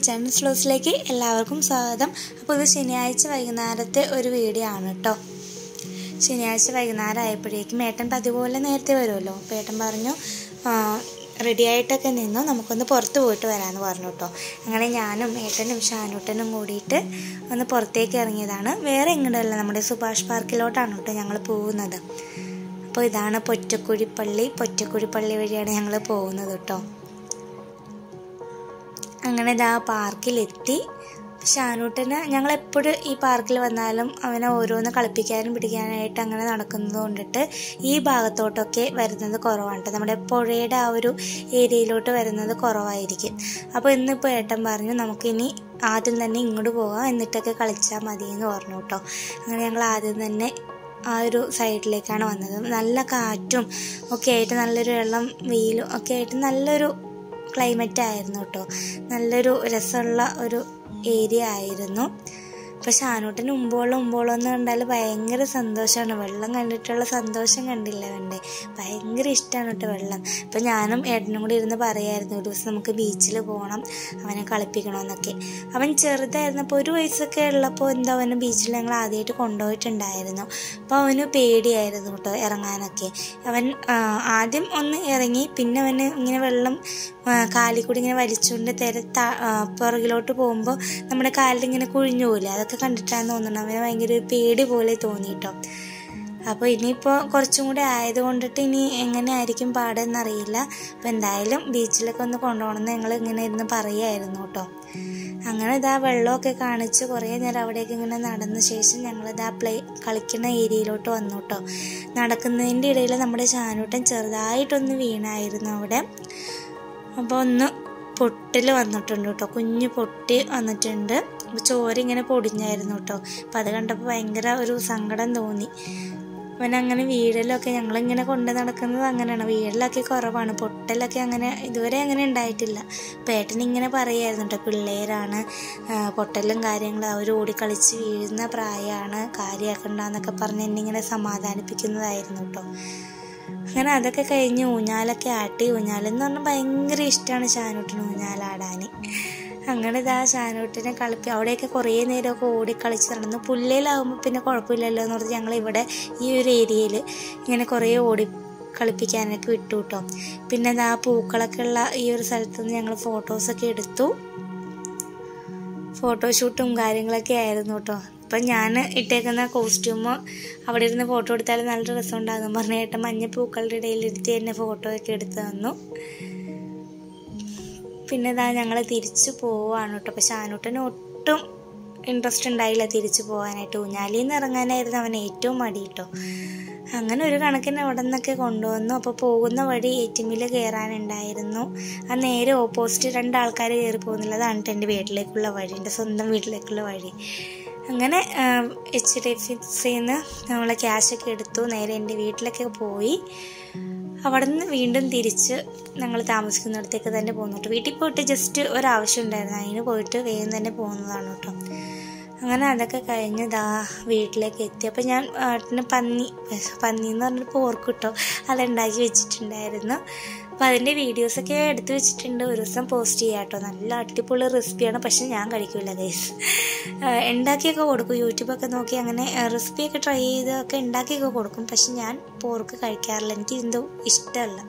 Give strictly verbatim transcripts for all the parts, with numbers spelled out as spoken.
Channel സ്ലോസിലേക്ക് എല്ലാവർക്കും സ്വാഗതം. അപ്പോൾ ഇത് ശനിയാഴ്ച വൈകുന്നേരത്തെ ഒരു വീഡിയോ ആണ് കേട്ടോ. ശനിയാഴ്ച വൈകുന്നേരം ആയപ്പോഴേക്കും ഏട്ടൻ പതിപോലെ നേരത്തെ വരുമല്ലോ. അപ്പോൾ ഏട്ടൻ പറഞ്ഞു റെഡി ആയിട്ടൊക്കെ നിന്നു, നമുക്കൊന്ന് പുറത്ത് പോയിട്ട് വരാമെന്ന് പറഞ്ഞു കേട്ടോ. അങ്ങനെ ഞാനും ഏട്ടനും ഷാനൂട്ടനും കൂടിയിട്ട് ഒന്ന് പുറത്തേക്ക് ഇറങ്ങിയതാണ്. വേറെ എങ്ങോട്ടല്ല, നമ്മുടെ സുഭാഷ് പാർക്കിലോട്ടാണ് കേട്ടോ ഞങ്ങൾ പോകുന്നത്. അപ്പോൾ ഇതാണ് പൊറ്റക്കുഴിപ്പള്ളി. പൊറ്റക്കുഴിപ്പള്ളി വഴിയാണ് ഞങ്ങൾ പോകുന്നത് കേട്ടോ. അങ്ങനെ ഇതാ പാർക്കിലെത്തി. ഷാനൂട്ടന് ഞങ്ങളെപ്പോഴും ഈ പാർക്കിൽ വന്നാലും അവനെ ഓരോന്ന് കളിപ്പിക്കാനും പിടിക്കാനായിട്ട് അങ്ങനെ നടക്കുന്നത് കൊണ്ടിട്ട് ഈ ഭാഗത്തോട്ടൊക്കെ വരുന്നത് കുറവാണ്. നമ്മുടെ പുഴയുടെ ആ ഒരു ഏരിയയിലോട്ട് വരുന്നത് കുറവായിരിക്കും. അപ്പോൾ ഇന്നിപ്പോൾ ഏട്ടൻ പറഞ്ഞു നമുക്കിനി ആദ്യം തന്നെ ഇങ്ങോട്ട് പോകാം, എന്നിട്ടൊക്കെ കളിച്ചാൽ മതി എന്ന് പറഞ്ഞു കേട്ടോ. അങ്ങനെ ഞങ്ങൾ ആദ്യം തന്നെ ആ ഒരു സൈഡിലേക്കാണ് വന്നത്. നല്ല കാറ്റും ഒക്കെ ആയിട്ട് നല്ലൊരു വെള്ളം വെയിലും ഒക്കെ ആയിട്ട് നല്ലൊരു ക്ലൈമറ്റ് ആയിരുന്നു കേട്ടോ. നല്ലൊരു രസമുള്ള ഒരു ഏരിയ ആയിരുന്നു. അപ്പോൾ ഷാനൂട്ടന് മുമ്പോളം മുമ്പോളം എന്ന് കണ്ടാൽ ഭയങ്കര സന്തോഷമാണ്. വെള്ളം കണ്ടിട്ടുള്ള സന്തോഷം കണ്ടില്ല അവൻ്റെ, ഭയങ്കര ഇഷ്ടമാണ് കേട്ടോ വെള്ളം. അപ്പോൾ ഞാനും ഏട്ടനും കൂടി ഇരുന്ന് പറയായിരുന്നു ഒരു ദിവസം നമുക്ക് ബീച്ചിൽ പോകണം, അവനെ കളിപ്പിക്കണമെന്നൊക്കെ. അവൻ ചെറുതായിരുന്നപ്പോൾ ഒരു വയസ്സൊക്കെ ഉള്ളപ്പോൾ എന്താ അവന് ബീച്ചിൽ ഞങ്ങൾ ആദ്യമായിട്ട് കൊണ്ടുപോയിട്ടുണ്ടായിരുന്നു. അപ്പോൾ അവന് പേടിയായിരുന്നു കേട്ടോ ഇറങ്ങാനൊക്കെ. അവൻ ആദ്യം ഒന്ന് ഇറങ്ങി, പിന്നെ അവന് ഇങ്ങനെ വെള്ളം കാലിൽ കൂടി ഇങ്ങനെ വലിച്ചുകൊണ്ട് തെര പുറകിലോട്ട് പോകുമ്പോൾ നമ്മുടെ കാലിലിങ്ങനെ കുഴിഞ്ഞു പോകില്ല, അതൊക്കെ കണ്ടിട്ടാണെന്ന് തോന്നുന്നു അവന് ഭയങ്കര പേടി പോലെ തോന്നിട്ടോ. അപ്പോൾ ഇനിയിപ്പോൾ കുറച്ചും കൂടി ആയതുകൊണ്ടിട്ട് ഇനി എങ്ങനെ ആയിരിക്കും പാടെന്നറിയില്ല. അപ്പോൾ എന്തായാലും ബീച്ചിലൊക്കെ ഒന്ന് കൊണ്ടുപോകണമെന്ന് ഞങ്ങൾ ഇങ്ങനെ ഇരുന്ന് പറയുമായിരുന്നു കേട്ടോ. അങ്ങനെ ഇതാ വെള്ളമൊക്കെ കാണിച്ച് കുറേ നേരം അവിടേക്ക് ഇങ്ങനെ നടന്ന ശേഷം ഞങ്ങളിതാ പ്ലേ കളിക്കുന്ന ഏരിയയിലോട്ട് വന്നു കേട്ടോ. നടക്കുന്നതിൻ്റെ ഇടയിൽ നമ്മുടെ ഷാനൂട്ടൻ ചെറുതായിട്ടൊന്ന് വീണായിരുന്നു അവിടെ. അപ്പോൾ ഒന്ന് പൊട്ടിൽ വന്നിട്ടുണ്ട് കേട്ടോ, കുഞ്ഞ് പൊട്ടി വന്നിട്ടുണ്ട്. ചോര ഇങ്ങനെ പൊടിഞ്ഞായിരുന്നു കേട്ടോ. അപ്പം അത് കണ്ടപ്പോൾ ഭയങ്കര ഒരു സങ്കടം തോന്നി. അവനങ്ങനെ വീഴലൊക്കെ ഞങ്ങളിങ്ങനെ കൊണ്ട് നടക്കുന്നത് അങ്ങനെയാണ്, വീഴലൊക്കെ കുറവാണ്, പൊട്ടലൊക്കെ അങ്ങനെ ഇതുവരെ അങ്ങനെ ഉണ്ടായിട്ടില്ല. അപ്പം ഏട്ടനിങ്ങനെ പറയായിരുന്നു കേട്ടോ, പിള്ളേരാണ്, പൊട്ടലും കാര്യങ്ങളും അവർ ഓടിക്കളിച്ച് വീഴുന്ന പ്രായമാണ്, കാര്യമാക്കണ്ടെന്നൊക്കെ പറഞ്ഞ് എന്നെ ഇങ്ങനെ സമാധാനിപ്പിക്കുന്നതായിരുന്നു കേട്ടോ. അങ്ങനെ അതൊക്കെ കഴിഞ്ഞ് ഊഞ്ഞാലൊക്കെ ആട്ടി. ഊഞ്ഞാലെന്ന് പറഞ്ഞാൽ ഭയങ്കര ഇഷ്ടമാണ് ഷാനൂട്ടിന് ഊഞ്ഞാലാടാൻ. അങ്ങനെ ഇതാ ഷാനൂട്ടിനെ കളിപ്പി അവിടെയൊക്കെ കുറേ നേരമൊക്കെ ഓടിക്കളിച്ച് നടന്നു. പുല്ലയിലാകുമ്പോൾ പിന്നെ കുഴപ്പമില്ലല്ലോ എന്ന് പറഞ്ഞ് ഞങ്ങളിവിടെ ഈ ഒരു ഏരിയയിൽ ഇങ്ങനെ കുറേ ഓടി കളിപ്പിക്കാനൊക്കെ വിട്ടു കേട്ടോ. പിന്നെ ഇതാ പൂക്കളൊക്കെ ഉള്ള ഈ ഒരു സ്ഥലത്ത് നിന്ന് ഞങ്ങൾ ഫോട്ടോസൊക്കെ എടുത്തു. ഫോട്ടോഷൂട്ടും കാര്യങ്ങളൊക്കെ ആയിരുന്നു കേട്ടോ. അപ്പം ഞാൻ ഇട്ടേക്കുന്ന കോസ്റ്റ്യൂമോ അവിടെ ഇരുന്ന് ഫോട്ടോ എടുത്താൽ നല്ല രസം ഉണ്ടാകും പറഞ്ഞ ഏട്ടൻ മഞ്ഞ പൂക്കളുടെ ഇടയിലിരുത്തി തന്നെ ഫോട്ടോ ഒക്കെ എടുത്ത് തന്നു. പിന്നെ ഇതാ ഞങ്ങൾ തിരിച്ചു പോവാണ് കേട്ടോ. അപ്പോൾ ഷാനൂട്ടന് ഒട്ടും ഇൻട്രസ്റ്റ് ഉണ്ടായില്ല തിരിച്ചു പോകാനായിട്ട്. ഊഞ്ഞാലിൽ നിന്ന് ഇറങ്ങാനായിരുന്നു അവൻ ഏറ്റവും മടി കേട്ടോ. അങ്ങനെ ഒരു കണക്കിന് അവിടെ നിന്നൊക്കെ കൊണ്ടുവന്നു. അപ്പോൾ പോകുന്ന വഴി എ ടി എമ്മിൽ കയറാനുണ്ടായിരുന്നു. ആ നേരെ ഓപ്പോസിറ്റ് രണ്ടാൾക്കാർ കയറി പോകുന്നില്ല, അതാണ് എൻ്റെ വീട്ടിലേക്കുള്ള വഴി, എൻ്റെ സ്വന്തം വീട്ടിലേക്കുള്ള വഴി. അങ്ങനെ എച്ച് ഡി എഫ് സിയിൽ നിന്ന് നമ്മൾ ക്യാഷൊക്കെ എടുത്തു, നേരെ എൻ്റെ വീട്ടിലൊക്കെ പോയി. അവിടെ നിന്ന് വീണ്ടും തിരിച്ച് ഞങ്ങൾ താമസിക്കുന്നിടത്തേക്ക് തന്നെ പോകുന്നു കേട്ടോ. വീട്ടിൽ പോയിട്ട് ജസ്റ്റ് ഒരാവശ്യം ഉണ്ടായിരുന്നു, അതിന് പോയിട്ട് വേഗം തന്നെ പോകുന്നതാണ് കേട്ടോ. അങ്ങനെ അതൊക്കെ കഴിഞ്ഞ് ദാ വീട്ടിലേക്ക് എത്തി. അപ്പോൾ ഞാൻ ഏട്ടന് പന്നി പന്നി എന്ന് പറഞ്ഞിട്ട് പോർക്ക് കിട്ടോ അതുണ്ടാക്കി വെച്ചിട്ടുണ്ടായിരുന്നു. അപ്പോൾ അതിൻ്റെ വീഡിയോസൊക്കെ എടുത്ത് വെച്ചിട്ടുണ്ട്, ഒരു ദിവസം പോസ്റ്റ് ചെയ്യാം കേട്ടോ. നല്ല അടിപൊളി റെസിപ്പിയാണ്, പക്ഷെ ഞാൻ കഴിക്കില്ല ഗൈസ്. ഉണ്ടാക്കിയൊക്കെ കൊടുക്കും, യൂട്യൂബൊക്കെ നോക്കി അങ്ങനെ റെസിപ്പിയൊക്കെ ട്രൈ ചെയ്തൊക്കെ ഉണ്ടാക്കിയൊക്കെ കൊടുക്കും, പക്ഷെ ഞാൻ പോർക്ക് കഴിക്കാറില്ല, എനിക്ക് എന്തോ ഇഷ്ടമല്ല.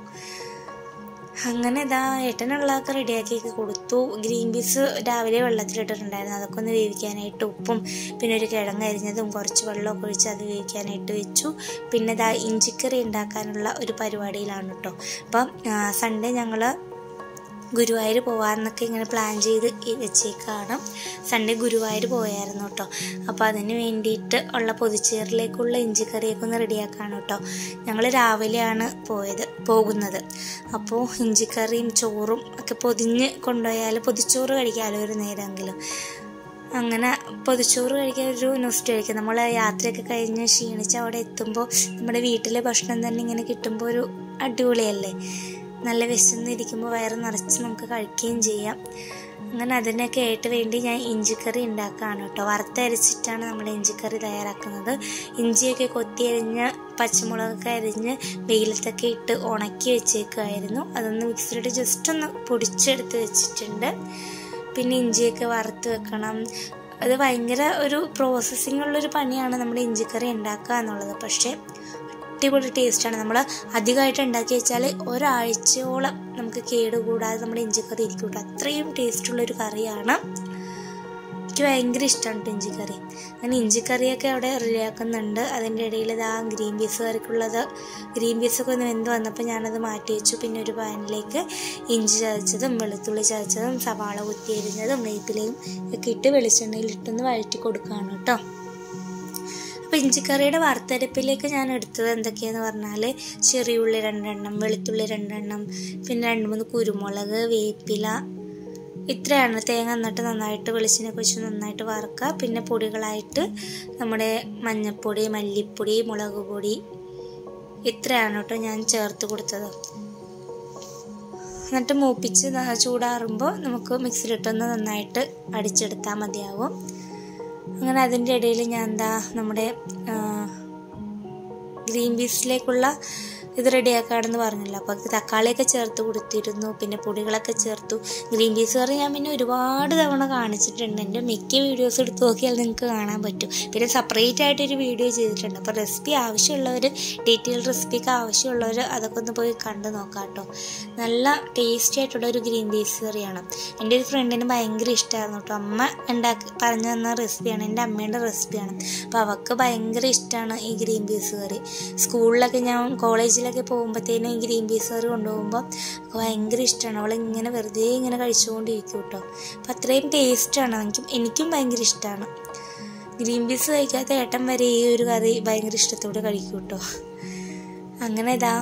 അങ്ങനെ ഇതാ ഏട്ടനുള്ളതൊക്കെ റെഡിയാക്കിയൊക്കെ കൊടുത്തു. ഗ്രീൻ പീസ് രാവിലെ വെള്ളത്തിലിട്ടിട്ടുണ്ടായിരുന്നു, അതൊക്കെ ഒന്ന് വേവിക്കാനായിട്ട് ഉപ്പും പിന്നെ ഒരു കിഴങ്ങ് അരിഞ്ഞതും കുറച്ച് വെള്ളമൊക്കെ ഒഴിച്ച് അത് വേവിക്കാനായിട്ട് വെച്ചു. പിന്നെ ഇതാ ഇഞ്ചിക്കറി ഉണ്ടാക്കാനുള്ള ഒരു പരിപാടിയിലാണ് കേട്ടോ. അപ്പം സൺഡേ ഞങ്ങൾ ഗുരുവായൂർ പോകാമെന്നൊക്കെ ഇങ്ങനെ പ്ലാൻ ചെയ്ത് വെച്ചേക്കാണ്. സൺഡേ ഗുരുവായൂർ പോയായിരുന്നു കേട്ടോ. അപ്പോൾ അതിന് വേണ്ടിയിട്ട് ഉള്ള പൊതിച്ചേറിലേക്കുള്ള ഇഞ്ചിക്കറിയൊക്കെ ഒന്ന് റെഡിയാക്കാണ് കേട്ടോ. ഞങ്ങൾ രാവിലെയാണ് പോയത് പോകുന്നത്. അപ്പോൾ ഇഞ്ചിക്കറിയും ചോറും ഒക്കെ പൊതിഞ്ഞ് കൊണ്ടുപോയാൽ പൊതിച്ചോറ് കഴിക്കാമല്ലോ ഒരു നേരമെങ്കിലും. അങ്ങനെ പൊതിച്ചോറ് കഴിക്കാൻ ഒരു നൊസ്റ്റ് കഴിക്കും. നമ്മൾ യാത്രയൊക്കെ കഴിഞ്ഞ് ക്ഷീണിച്ച് അവിടെ എത്തുമ്പോൾ നമ്മുടെ വീട്ടിലെ ഭക്ഷണം തന്നെ ഇങ്ങനെ കിട്ടുമ്പോൾ ഒരു അടിപൊളിയല്ലേ. നല്ല വിശന്നിരിക്കുമ്പോൾ വയറ് നിറച്ച് നമുക്ക് കഴിക്കുകയും ചെയ്യാം. അങ്ങനെ അതിനൊക്കെ ആയിട്ട് വേണ്ടി ഞാൻ ഇഞ്ചിക്കറി ഉണ്ടാക്കുകയാണ് കേട്ടോ. വറുത്തരച്ചിട്ടാണ് നമ്മൾ ഇഞ്ചിക്കറി തയ്യാറാക്കുന്നത്. ഇഞ്ചിയൊക്കെ കൊത്തി അരിഞ്ഞ് പച്ചമുളകൊക്കെ അരിഞ്ഞ് വെയിലത്തൊക്കെ ഇട്ട് ഉണക്കി വെച്ചേക്കുമായിരുന്നു. അതൊന്ന് മിക്സിയിലിട്ട് ജസ്റ്റ് ഒന്ന് പൊടിച്ചെടുത്ത് വെച്ചിട്ടുണ്ട്. പിന്നെ ഇഞ്ചിയൊക്കെ വറുത്ത് വെക്കണം. അത് ഭയങ്കര ഒരു പ്രോസസ്സിംഗ് ഉള്ളൊരു പണിയാണ് നമ്മുടെ ഇഞ്ചിക്കറി ഉണ്ടാക്കുക എന്നുള്ളത്. പക്ഷേ അടിപൊളി ടേസ്റ്റാണ്. നമ്മൾ അധികമായിട്ട് ഉണ്ടാക്കി വെച്ചാൽ ഒരാഴ്ചയോളം നമുക്ക് കേടുകൂടാതെ നമ്മുടെ ഇഞ്ചിക്കറി ഇരിക്കും കേട്ടോ. അത്രയും ടേസ്റ്റുള്ളൊരു കറിയാണ്. എനിക്ക് ഭയങ്കര ഇഷ്ടമാണ് ഇഞ്ചിക്കറി. അങ്ങനെ ഇഞ്ചിക്കറിയൊക്കെ അവിടെ റെഡിയാക്കുന്നുണ്ട്. അതിൻ്റെ ഇടയിൽ ഇതാ ഗ്രീൻ പീസ് കറിക്കുള്ളത് ഗ്രീൻ പീസൊക്കെ ഒന്ന് വെന്ത് വന്നപ്പോൾ ഞാനത് മാറ്റി വെച്ചു. പിന്നെ ഒരു പാനിലേക്ക് ഇഞ്ചി ചതച്ചതും വെളുത്തുള്ളി ചതച്ചതും സവാള കുത്തി എരിഞ്ഞതും വേപ്പിലയും ഒക്കെ ഇട്ട് വെളിച്ചെണ്ണയിലിട്ടൊന്ന് വഴറ്റി കൊടുക്കുകയാണ് കേട്ടോ. അപ്പോൾ ഇഞ്ചിക്കറിയുടെ വറുത്തരപ്പിലേക്ക് ഞാൻ എടുത്തത് എന്തൊക്കെയാണെന്ന് പറഞ്ഞാൽ ചെറിയുള്ളി രണ്ടെണ്ണം, വെളുത്തുള്ളി രണ്ടെണ്ണം, പിന്നെ രണ്ട് മൂന്ന് കുരുമുളക്, വേപ്പില, ഇത്രയാണ്. തേങ്ങ എന്നിട്ട് നന്നായിട്ട് വെളിച്ചെണ്ണ വെച്ച് നന്നായിട്ട് വറുക്കുക. പിന്നെ പൊടികളായിട്ട് നമ്മുടെ മഞ്ഞൾപ്പൊടി, മല്ലിപ്പൊടി, മുളക് പൊടി, ഇത്രയാണ് കേട്ടോ ഞാൻ ചേർത്ത് കൊടുത്തത്. എന്നിട്ട് മൂപ്പിച്ച് ചൂടാറുമ്പോൾ നമുക്ക് മിക്സിയിലിട്ടൊന്ന് നന്നായിട്ട് അടിച്ചെടുത്താൽ മതിയാവും. അങ്ങനെ അതിൻ്റെ ഇടയിൽ ഞാൻ എന്താ നമ്മുടെ ഗ്രീൻ പീസിലേക്കുള്ള ഇത് റെഡിയാക്കാണെന്ന് പറഞ്ഞല്ലോ. അപ്പോൾ തക്കാളിയൊക്കെ ചേർത്ത് കൊടുത്തിരുന്നു. പിന്നെ പൊടികളൊക്കെ ചേർത്തു. ഗ്രീൻ പീസ് കറി ഞാൻ പിന്നെ ഒരുപാട് തവണ കാണിച്ചിട്ടുണ്ട്. എൻ്റെ മിക്ക വീഡിയോസ് എടുത്ത് നോക്കിയാൽ നിങ്ങൾക്ക് കാണാൻ പറ്റും. പിന്നെ സെപ്പറേറ്റ് ആയിട്ടൊരു വീഡിയോ ചെയ്തിട്ടുണ്ട്. അപ്പോൾ റെസിപ്പി ആവശ്യമുള്ളവർ, ഡീറ്റെയിൽ റെസിപ്പിക്ക് ആവശ്യമുള്ളവർ അതൊക്കെ ഒന്ന് പോയി കണ്ടു നോക്കാം കേട്ടോ. നല്ല ടേസ്റ്റി ആയിട്ടുള്ള ഒരു ഗ്രീൻ പീസ് കറിയാണ്. എൻ്റെ ഒരു ഫ്രണ്ടിന് ഭയങ്കര ഇഷ്ടമായിരുന്നു കേട്ടോ. അമ്മ ഉണ്ടാക്കി പറഞ്ഞു തന്ന റെസിപ്പിയാണ്, എൻ്റെ അമ്മേൻ്റെ റെസിപ്പിയാണ്. അപ്പോൾ അവൾക്ക് ഭയങ്കര ഇഷ്ടമാണ് ഈ ഗ്രീൻ പീസ് കറി. സ്കൂളിലൊക്കെ ഞാൻ കോളേജിലൊക്കെ പോകുമ്പോഴത്തേനും ഈ ഗ്രീൻ പീസ് കറി കൊണ്ടുപോകുമ്പോൾ ഭയങ്കര ഇഷ്ടമാണ്. അവളിങ്ങനെ വെറുതെ ഇങ്ങനെ കഴിച്ചുകൊണ്ടിരിക്കും കേട്ടോ. അപ്പം അത്രയും ടേസ്റ്റാണ്. എനിക്കും എനിക്കും ഭയങ്കര ഇഷ്ടമാണ്. ഗ്രീൻ പീസ് കഴിക്കാത്ത ഏട്ടൻ വരെ ഈ ഒരു കറി ഭയങ്കര ഇഷ്ടത്തോടെ കഴിക്കും കേട്ടോ. അങ്ങനെ ഇതാ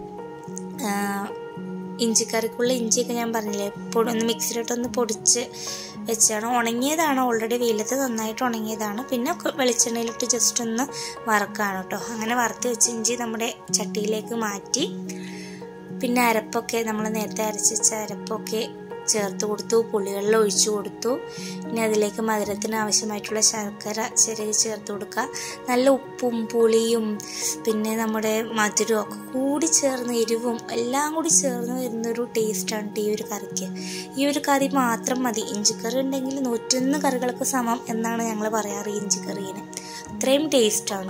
ഇഞ്ചിക്കറിക്കുള്ള ഇഞ്ചിയൊക്കെ ഞാൻ പറഞ്ഞില്ലേ, പൊടി ഒന്ന് മിക്സിയിലിട്ടൊന്ന് പൊടിച്ച് വെച്ചാണ്. ഉണങ്ങിയതാണ്, ഓൾറെഡി വെയിലത്ത് നന്നായിട്ട് ഉണങ്ങിയതാണ്. പിന്നെ വെളിച്ചെണ്ണയിലിട്ട് ജസ്റ്റ് ഒന്ന് വറുക്കാണ് കേട്ടോ. അങ്ങനെ വറുത്ത് വെച്ച് ഇഞ്ചി നമ്മുടെ ചട്ടിയിലേക്ക് മാറ്റി. പിന്നെ അരപ്പൊക്കെ നമ്മൾ നേരത്തെ അരച്ച് വെച്ച അരപ്പൊക്കെ ചേർത്ത് കൊടുത്തു. പുളിവെള്ളം ഒഴിച്ചു കൊടുത്തു. പിന്നെ അതിലേക്ക് മധുരത്തിന് ആവശ്യമായിട്ടുള്ള ശർക്കര ചിരകി ചേർത്ത് കൊടുക്കുക. നല്ല ഉപ്പും പുളിയും പിന്നെ നമ്മുടെ മധുരവും ഒക്കെ കൂടി ചേർന്ന്, എരിവും എല്ലാം കൂടി ചേർന്ന് വരുന്നൊരു ടേസ്റ്റാണ് ഈ ഒരു കറിക്ക്. ഈ ഒരു കറി മാത്രം മതി. ഇഞ്ചിക്കറി ഉണ്ടെങ്കിൽ നൂറ്റൊന്ന് കറികൾക്ക് സമം എന്നാണ് ഞങ്ങൾ പറയാറ് ഈ ഇഞ്ചിക്കറിന്. അത്രയും ടേസ്റ്റാണ്.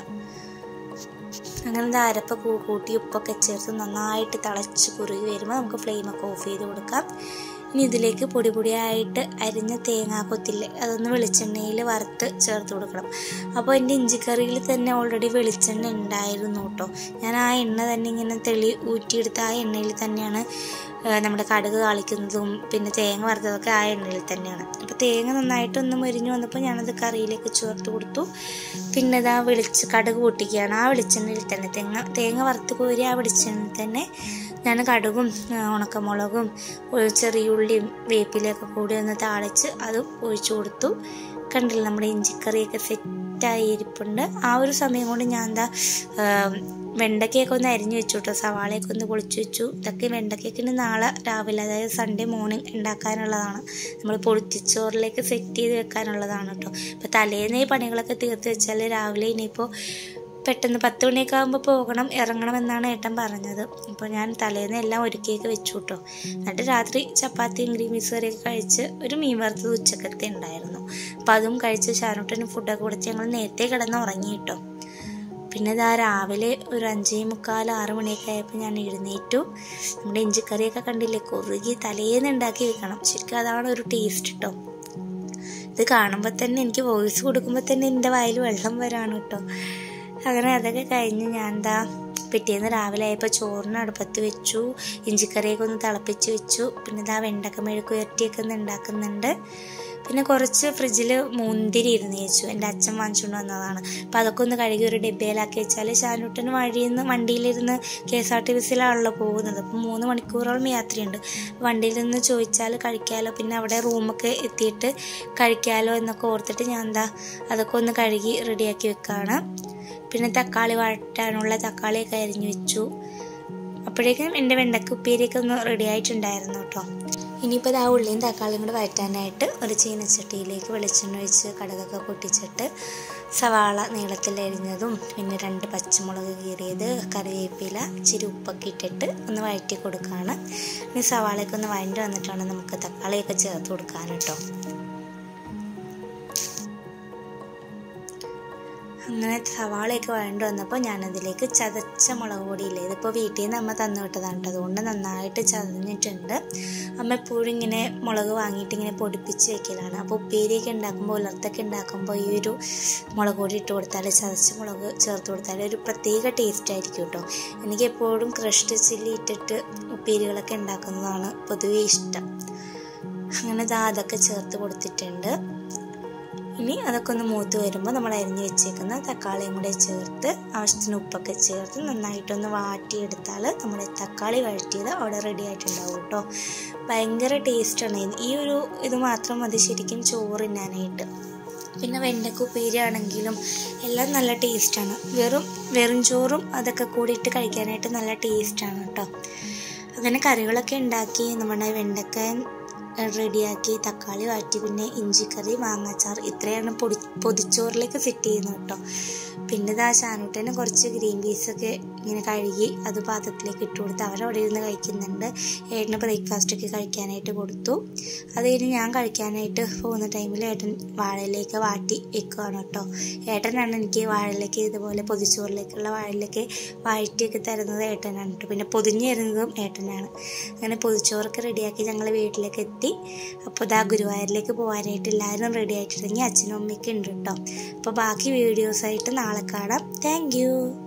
അങ്ങനെ അരപ്പ് കൂട്ടി ഉപ്പൊക്കെ ചേർത്ത് നന്നായിട്ട് തിളച്ച് കുറുകി വരുമ്പോൾ നമുക്ക് ഫ്ലെയിമൊക്കെ ഓഫ് ചെയ്ത് കൊടുക്കാം. ഇനി ഇതിലേക്ക് പൊടി പൊടിയായിട്ട് അരിഞ്ഞ തേങ്ങാക്കൊത്തില്ലേ, അതൊന്ന് വെളിച്ചെണ്ണയിൽ വറുത്ത് ചേർത്ത് കൊടുക്കണം. അപ്പോൾ എൻ്റെ ഇഞ്ചിക്കറിയിൽ തന്നെ ഓൾറെഡി വെളിച്ചെണ്ണ ഉണ്ടായിരുന്നു കേട്ടോ. ഞാൻ ആ എണ്ണ തന്നെ ഇങ്ങനെ തെളി ഊറ്റിയെടുത്ത് ആ എണ്ണയിൽ തന്നെയാണ് നമ്മുടെ കടുക് താളിക്കുന്നതും പിന്നെ തേങ്ങ വറുത്തതൊക്കെ ആ എണ്ണയിൽ തന്നെയാണ്. അപ്പോൾ തേങ്ങ നന്നായിട്ടൊന്ന് മൊരിഞ്ഞ് വന്നപ്പോൾ ഞാനത് കറിയിലേക്ക് ചേർത്ത് കൊടുത്തു. പിന്നെ ഇതാ വെളിച്ച് കടുക് പൊട്ടിക്കുകയാണ് ആ വെളിച്ചെണ്ണയിൽ തന്നെ. തേങ്ങ തേങ്ങ വറുത്ത് കോരി ആ വെളിച്ചെണ്ണയിൽ തന്നെ ഞാൻ കടുകും ഉണക്കമുളകും ചെറിയുള്ളിയും വേപ്പിലയൊക്കെ കൂടി ഒന്ന് താളിച്ച് അതും ഒഴിച്ചു കൊടുത്തു. കണ്ടില്ല, നമ്മുടെ ഇഞ്ചിക്കറിയൊക്കെ സെറ്റായി ഇരിപ്പുണ്ട്. ആ ഒരു സമയം കൊണ്ട് ഞാൻ എന്താ വെണ്ടയ്ക്കൊക്കെ ഒന്ന് അരിഞ്ഞു വെച്ചു കേട്ടോ. സവാളയൊക്കെ ഒന്ന് പൊളിച്ചു വെച്ചു. ഇതൊക്കെ വെണ്ടയ്ക്കൊക്കെ നാളെ രാവിലെ, അതായത് സൺഡേ മോർണിംഗ് ഉണ്ടാക്കാനുള്ളതാണ്. നമ്മൾ പൊളിച്ചോറിലേക്ക് സെറ്റ് ചെയ്ത് വെക്കാനുള്ളതാണ് കേട്ടോ. അപ്പോൾ തലേന്ന് ഈ പണികളൊക്കെ തീർത്ത് വെച്ചാൽ രാവിലെ ഇനിയിപ്പോൾ പെട്ടെന്ന് പത്ത് മണിയൊക്കെ ആകുമ്പോൾ പോകണം, ഇറങ്ങണമെന്നാണ് ഏട്ടൻ പറഞ്ഞത്. അപ്പോൾ ഞാൻ തലേന്ന് എല്ലാം ഒരുക്കിയൊക്കെ വെച്ചു കേട്ടോ. എന്നിട്ട് രാത്രി ചപ്പാത്തിയും ഗ്രീൻ പീസ് കറിയൊക്കെ കഴിച്ച് ഒരു മീൻ വറുത്തത് ഉച്ചക്കത്തെ ഉണ്ടായിരുന്നു. അപ്പോൾ അതും കഴിച്ച് ഷാനൂട്ടന് ഫുഡൊക്കെ കൊടുത്ത് ഞങ്ങൾ നേരത്തെ കിടന്ന് ഉറങ്ങി കേട്ടോ. പിന്നെ ഇതാ രാവിലെ ഒരു അഞ്ചേ മുക്കാൽ ആറ് മണിയൊക്കെ ആയപ്പോൾ ഞാൻ എഴുന്നേറ്റു. നമ്മുടെ ഇഞ്ചിക്കറിയൊക്കെ കണ്ടില്ലേ, കുറുകി തലേന്ന് ഉണ്ടാക്കി വെക്കണം. ശരിക്കും അതാണ് ഒരു ടേസ്റ്റ് കേട്ടോ. ഇത് കാണുമ്പോൾ തന്നെ എനിക്ക് വോയിസ് കൊടുക്കുമ്പോൾ തന്നെ എൻ്റെ വായിൽ വെള്ളം വരാണ് കേട്ടോ. അങ്ങനെ അതൊക്കെ കഴിഞ്ഞ് ഞാൻ എന്താ പിറ്റേന്ന് രാവിലെ ആയപ്പോൾ ചോറിന് അടുപ്പത്ത് വെച്ചു. ഇഞ്ചിക്കറിയൊക്കെ ഒന്ന് തിളപ്പിച്ച് വെച്ചു. പിന്നെ ഇതാ വെണ്ടക്ക മെഴുക്ക് ഉയർത്തിയൊക്കെ ഒന്ന് ഉണ്ടാക്കുന്നുണ്ട്. പിന്നെ കുറച്ച് ഫ്രിഡ്ജിൽ മുന്തിരി ഇരുന്ന് വെച്ചു. എൻ്റെ അച്ഛൻ വാങ്ങിച്ചുകൊണ്ട് വന്നതാണ്. അപ്പോൾ അതൊക്കെ ഒന്ന് കഴുകി ഒരു ഡബ്ബയിലാക്കി വെച്ചാൽ ഷാനൂട്ടന് വഴിയിൽ നിന്ന് വണ്ടിയിലിരുന്ന് കെ എസ് ആർ ടി ബസ്സിലാണല്ലോ പോകുന്നത്. അപ്പോൾ മൂന്ന് മണിക്കൂറോളം യാത്രയുണ്ട്. വണ്ടിയിൽ നിന്ന് ചോദിച്ചാൽ കഴിക്കാമല്ലോ, പിന്നെ അവിടെ റൂമൊക്കെ എത്തിയിട്ട് കഴിക്കാമല്ലോ എന്നൊക്കെ ഓർത്തിട്ട് ഞാൻ എന്താ അതൊക്കെ ഒന്ന് കഴുകി റെഡിയാക്കി വെക്കുകയാണ്. പിന്നെ തക്കാളി വഴറ്റാനുള്ള തക്കാളിയൊക്കെ അരിഞ്ഞു വെച്ചു. അപ്പോഴേക്കും എൻ്റെ വെണ്ടക്ക ഉപ്പേരിയൊക്കെ ഒന്ന് റെഡി ആയിട്ടുണ്ടായിരുന്നു കേട്ടോ. ഇനിയിപ്പോൾ ആ ഉള്ളിയും തക്കാളിയും കൂടെ വഴറ്റാനായിട്ട് ഒരു ചീനച്ചട്ടിയിലേക്ക് വെളിച്ചെണ്ണ ഒഴിച്ച് കടുകൊക്കെ പൊട്ടിച്ചിട്ട് സവാള നീളത്തിൽ അരിഞ്ഞതും പിന്നെ രണ്ട് പച്ചമുളക് കീറിയത്, കറിവേപ്പില, ഇച്ചിരി ഉപ്പൊക്കെ ഇട്ടിട്ട് ഒന്ന് വഴറ്റി കൊടുക്കുകയാണ്. ഇനി സവാളയൊക്കെ ഒന്ന് വഴണ്ടി വന്നിട്ടാണ് നമുക്ക് തക്കാളിയൊക്കെ ചേർത്ത് കൊടുക്കാൻ കേട്ടോ. അങ്ങനെ സവാളയൊക്കെ വഴണ്ട് വന്നപ്പോൾ ഞാനതിലേക്ക് ചതച്ച മുളക് പൊടിയില്ലേ, ഇതിപ്പോൾ വീട്ടിൽ നിന്ന് അമ്മ തന്നു വിട്ടതാണ് കേട്ടോ, അതുകൊണ്ട് നന്നായിട്ട് ചതഞ്ഞിട്ടുണ്ട്. അമ്മ എപ്പോഴും ഇങ്ങനെ മുളക് വാങ്ങിയിട്ട് ഇങ്ങനെ പൊടിപ്പിച്ച് വെക്കലാണ്. അപ്പോൾ ഉപ്പേരിയൊക്കെ ഉണ്ടാക്കുമ്പോൾ ഉലർത്തൊക്കെ ഉണ്ടാക്കുമ്പോൾ ഈ ഒരു മുളക് പൊടി ഇട്ട് കൊടുത്താൽ, ചതച്ച മുളക് ചേർത്ത് കൊടുത്താൽ ഒരു പ്രത്യേക ടേസ്റ്റ് ആയിരിക്കും കേട്ടോ. എനിക്ക് എപ്പോഴും ക്രഷ്ഡ് ചില്ലി ഇട്ടിട്ട് ഉപ്പേരികളൊക്കെ ഉണ്ടാക്കുന്നതാണ് പൊതുവേ ഇഷ്ടം. അങ്ങനെ ദാ അതൊക്കെ ചേർത്ത് കൊടുത്തിട്ടുണ്ട്. ഇനി അതൊക്കെ ഒന്ന് മൂത്ത് വരുമ്പോൾ നമ്മൾ അരിഞ്ഞ് വെച്ചേക്കുന്ന തക്കാളിയും കൂടെ ചേർത്ത് ആവശ്യത്തിന് ഉപ്പൊക്കെ ചേർത്ത് നന്നായിട്ടൊന്ന് വാട്ടിയെടുത്താൽ നമ്മുടെ തക്കാളി വഴറ്റിയത് അവിടെ റെഡി ആയിട്ടുണ്ടാവും കേട്ടോ. ഭയങ്കര ടേസ്റ്റാണ്. ഈ ഒരു ഇത് മാത്രം മതി ശരിക്കും ചോറ് തിന്നാനായിട്ട്. പിന്നെ വെണ്ടയ്ക്ക ഉപ്പേരി ആണെങ്കിലും എല്ലാം നല്ല ടേസ്റ്റാണ്. വെറും വെറും ചോറും അതൊക്കെ കൂടിയിട്ട് കഴിക്കാനായിട്ട് നല്ല ടേസ്റ്റാണ് കേട്ടോ. അങ്ങനെ കറികളൊക്കെ ഉണ്ടാക്കി നമ്മുടെ വെണ്ടയ്ക്ക റെഡിയാക്കി, തക്കാളി വാറ്റി, പിന്നെ ഇഞ്ചിക്കറി, മാങ്ങാച്ചാർ, ഇത്രയാണ് പൊടി പൊതിച്ചോറിലേക്ക് സെറ്റ് ചെയ്യുന്നത് കേട്ടോ. പിന്നെ ഇതാ ഷാനൂട്ടന് കുറച്ച് ഗ്രീൻ പീസൊക്കെ ഇങ്ങനെ കഴുകി അത് പാത്രത്തിലേക്ക് ഇട്ട് കൊടുത്ത് അവരവിടെ ഇരുന്ന് കഴിക്കുന്നുണ്ട്. ഏട്ടന് ബ്രേക്ക്ഫാസ്റ്റൊക്കെ കഴിക്കാനായിട്ട് കൊടുത്തു. അത് കഴിഞ്ഞ് ഞാൻ കഴിക്കാനായിട്ട് പോകുന്ന ടൈമിൽ ഏട്ടൻ വാഴയിലേക്ക് വാട്ടി വെക്കുകയാണ് കേട്ടോ. ഏട്ടനാണ് എനിക്ക് വാഴയിലേക്ക് ഇതുപോലെ പൊതിച്ചോറിലേക്കുള്ള വാഴയിലേക്ക് വാഴറ്റിയൊക്കെ തരുന്നത് ഏട്ടനാണ് കേട്ടോ. പിന്നെ പൊതിഞ്ഞ് തരുന്നതും ഏട്ടനാണ്. അങ്ങനെ പൊതിച്ചോറൊക്കെ റെഡിയാക്കി ഞങ്ങൾ വീട്ടിലേക്ക് എത്തി. അപ്പോൾ ഇതാ ഗുരുവായൂരിലേക്ക് പോകാനായിട്ട് എല്ലാവരും റെഡി ആയിട്ടുണ്ടെങ്കിൽ അച്ഛനും അമ്മയൊക്കെ ഉണ്ട് കേട്ടോ. അപ്പോൾ ബാക്കി വീഡിയോസായിട്ട് നാളെ കാണാം. Thank U.